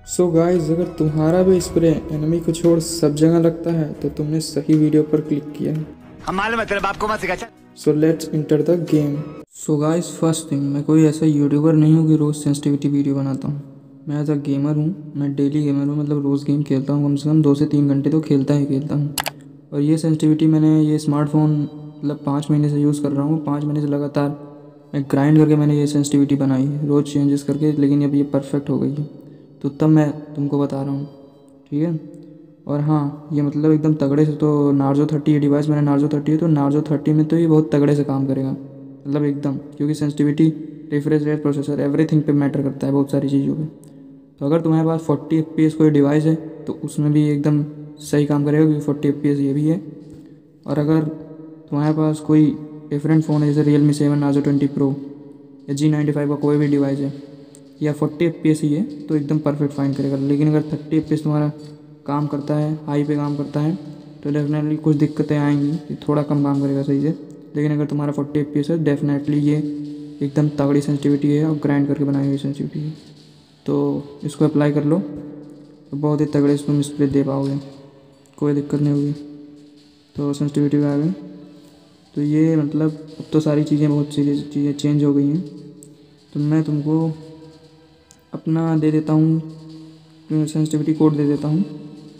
So guys, अगर तुम्हारा भी स्प्रे एनिमी को छोड़ सब जगह लगता है तो तुमने सही वीडियो पर क्लिक किया है। हम मालूम है तेरे बाप को मत सिखा। So let's enter the game. So guys, first thing, मैं कोई ऐसा यूट्यूबर नहीं हूँ कि रोज़ सेंसिटिविटी वीडियो बनाता हूँ। मैं एज अ गेमर हूँ, मैं डेली गेमर हूँ, मतलब रोज़ गेम खेलता हूँ, कम से कम 2 से 3 घंटे तो खेलता हूँ। और ये सेंसिटिविटी मैंने ये स्मार्टफोन मतलब 5 महीने से यूज़ कर रहा हूँ। 5 महीने से लगातार मैं ग्राइंड करके मैंने ये सेंसिटिविटी बनाई है, रोज़ चेंजेस करके, लेकिन अब ये परफेक्ट हो गई है। तो तब मैं तुमको बता रहा हूँ, ठीक है। और हाँ, ये मतलब एकदम तगड़े से, तो नार्जो 30 ये डिवाइस मैंने नार्जो 30 है, तो नार्जो 30 में तो ये बहुत तगड़े से काम करेगा, मतलब एकदम, क्योंकि sensitivity, refresh rate, processor, everything पे मैटर करता है, बहुत सारी चीज़ों पे। तो अगर तुम्हारे पास 40 FPS कोई डिवाइस है तो उसमें भी एकदम सही काम करेगा, क्योंकि 40 FPS ये भी है। और अगर तुम्हारे पास कोई डिफरेंट फ़ोन है, जैसे Realme 7 नार्जो 20 Pro या G95 का कोई भी डिवाइस है, या 40 FPS ही है, तो एकदम परफेक्ट फाइन करेगा। लेकिन अगर 30 FPS तुम्हारा काम करता है, हाई पे काम करता है, तो डेफिनेटली कुछ दिक्कतें आएंगी, ये थोड़ा कम काम करेगा सही से। लेकिन अगर तुम्हारा 40 FPS है, डेफिनेटली ये एकदम तगड़ी सेंसिटिविटी है और ग्राइंड करके बनाई हुई सेंसिटिविटी है। तो इसको अप्लाई कर लो तो बहुत ही तगड़े से तुम स्प्रे दे पाओगे, कोई दिक्कत नहीं होगी। तो सेंसिटिविटी आ गई, तो ये मतलब अब तो सारी चीज़ें, बहुत सी चीज़ें चेंज हो गई हैं। तो मैं तुमको अपना दे देता हूँ, सेंसिटिविटी कोड दे देता हूँ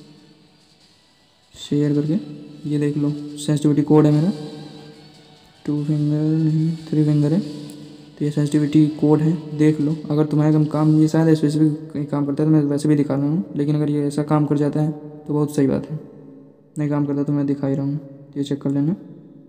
शेयर करके। ये देख लो, सेंसिटिविटी कोड है मेरा, 2 फिंगर नहीं 3 फिंगर है। तो ये सेंसिटिविटी कोड है, देख लो। अगर तुम्हारे काम, ये शायद स्पेसिफिक कहीं काम करता है तो मैं वैसे भी दिखा रहा हूँ, लेकिन अगर ये ऐसा काम कर जाता है तो बहुत सही बात है। नहीं काम करता तो मैं दिखा ही रहा हूँ, ये चेक कर लेना।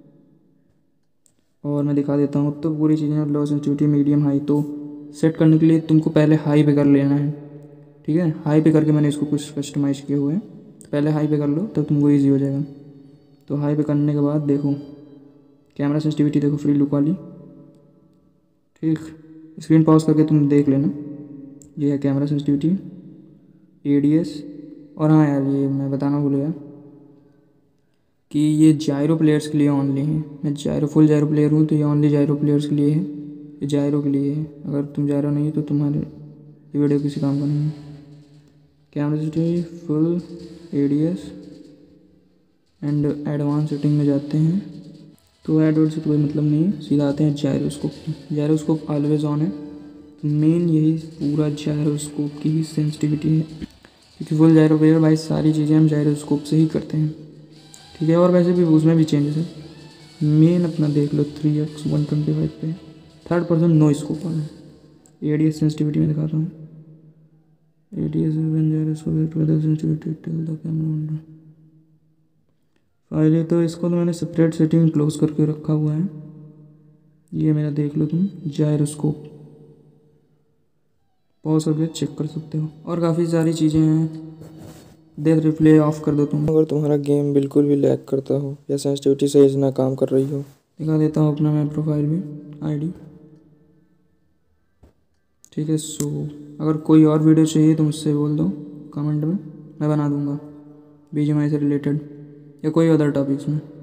और मैं दिखा देता हूँ। तो पूरी चीज़ें, लो सेंसिटिविटी, मीडियम, हाई। तो सेट करने के लिए तुमको पहले हाई पे कर लेना है, ठीक है। हाई पे करके मैंने इसको कुछ कस्टमाइज़ किए हुए हैं, तो पहले हाई पे कर लो तब तुमको ईजी हो जाएगा। तो हाई पे करने के बाद देखो, कैमरा सेंसिटिविटी देखो, फ्री लुक वाली, ठीक। स्क्रीन पॉज करके तुम देख लेना, ये है कैमरा सेंसिटिविटी, ADS। और हाँ यार, ये मैं बताना भूल गया कि ये जायरो प्लेयर्स के लिए ओनली है। मैं फुल जायरो प्लेयर हूँ, तो ये ओनली जायरो प्लेयर्स के लिए है, ये जायरो के लिए है। अगर तुम जायरो नहीं है तो तुम्हारे ये वीडियो किसी काम का नहीं है। Camera sensitivity, full, ADS and advance setting में जाते हैं। तो एडवांस से कोई मतलब नहीं है, सीधा आते हैं जायरोस्कोप की। जायरोस्कोप ऑलवेज ऑन है, तो मेन यही पूरा जायरोस्कोप की ही सेंसिटिविटी है, क्योंकि फुल जायरो प्लेयर भाई सारी चीज़ें हम जायरोस्कोप से ही करते हैं, ठीक है। और वैसे भी उसमें भी चेंजेस है। मेन अपना देख लो 3x 125 पे 3rd पर्सन नो स्कोप वाला है। ADS सेंसिटिविटी में दिखाता हूँ, ADS sensitivity till the camera file. तो इसको तो मैंने सेपरेट सेटिंग क्लोज करके रखा हुआ है। ये मेरा देख लो तुम, जायरोस्कोप पॉज करके चेक कर सकते हो। और काफ़ी सारी चीज़ें हैं, देख रिप्ले ऑफ कर दो तुम। अगर तुम्हारा गेम बिल्कुल भी लैग करता हो या सेंसिटिविटी सही से ना काम कर रही हो, दिखा देता हूँ अपना मैं प्रोफाइल में ID, ठीक है। सो अगर कोई और वीडियो चाहिए तो मुझसे बोल दो कमेंट में, मैं बना दूँगा BGMI से रिलेटेड या कोई अदर टॉपिक्स में।